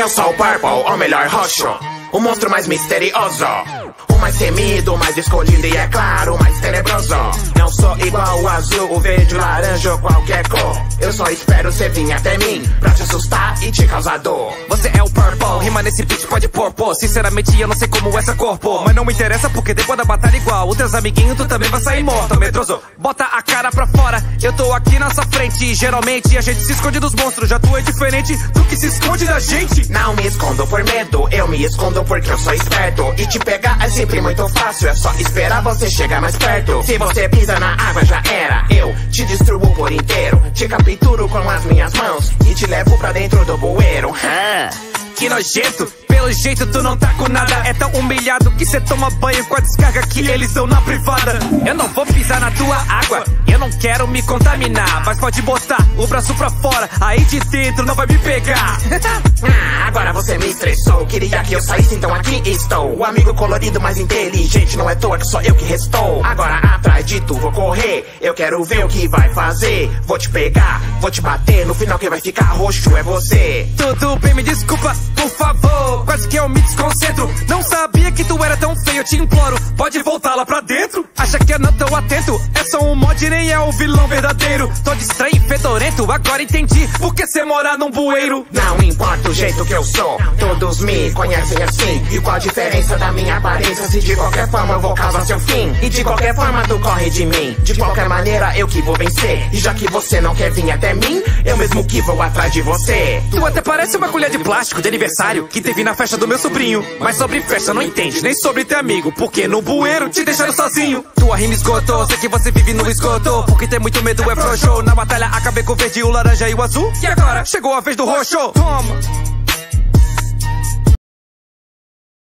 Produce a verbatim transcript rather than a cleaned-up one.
Eu sou o Purple, o melhor roxo, o monstro mais misterioso, o mais temido, o mais escolhido e é claro, o mais tenebroso. Não sou igual o azul, o verde, o laranja ou qualquer cor. Eu só espero você vir até mim pra te assustar e te causar dor. Você é o Purple, rima nesse beat pode pôr, pô. Sinceramente eu não sei como essa cor, pô. Mas não me interessa porque depois da batalha igual os teus amiguinhos tu também vai sair morto, medroso. Bota a cara pra fora, eu tô aqui na sua frente. Geralmente a gente se esconde dos monstros, já tu é diferente do que se esconde da gente. Não me escondo por medo, eu me escondo porque eu sou esperto. E te pegar é sempre muito fácil, é só esperar você chegar mais perto. Se você pisa na água já era, eu te destruo por inteiro. Te capturo com as minhas mãos e te levo pra dentro do bueiro. Ah, que nojento, pelo jeito tu não tá com nada. É tão humilhado que cê toma banho com a descarga que eles dão na privada. Eu não vou pisar na tua água, eu não quero me contaminar. Mas pode botar o braço pra fora, aí de dentro não vai me pegar. Ah, agora você me estressou, queria que eu saísse, então aqui estou. O amigo colorido mais inteligente, não é toa que só eu que restou. Agora atrás de tu vou correr, eu quero ver o que vai fazer. Vou te pegar, vou te bater, no final quem vai ficar roxo é você. Tudo bem, me desculpa, por favor, quase que eu me desconcentro. Não sabia que tu era tão feio, eu te imploro, pode voltar lá pra dentro. Acha que eu não tô atento, é só um mod, nem é o vilão verdadeiro. Tô estranho e fedorento, agora entendi porque cê mora num bueiro. Não importa o jeito que eu sou, todos me conhecem assim. E qual a diferença da minha aparência, se de qualquer forma eu vou causar seu fim. E de qualquer forma tu corre de mim, de qualquer maneira eu que vou vencer. E já que você não quer vir até mim, eu mesmo que vou atrás de você. Tu até parece uma colher de plástico de aniversário que teve na festa do meu sobrinho. Mas sobre festa não entende, nem sobre ter amigo, porque no bueiro te deixaram sozinho. Tua rima esgotou, sei que você vive no esgoto, porque tem muito medo é frouxo. Na batalha acabei com o verde, o laranja e o azul. E agora chegou a vez do roxo. Toma!